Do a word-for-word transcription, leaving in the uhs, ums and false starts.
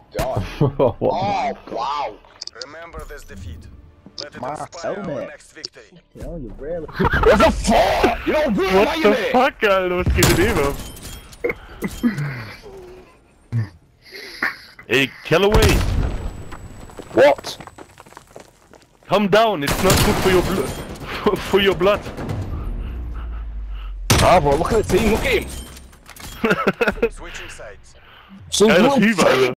god. Oh, Oh, wow. Remember this defeat. Let it My inspire our helmet. next victory. Yo, you really. What the fuck? You don't really What like the it. fuck, Alter, was geht denn eben ab? Ey, Callaway! What? Calm down, it's not good for your blood. For your blood. Ah, bro, look at the team, look at him. Switching sides. So Geiler you Typ, Alter.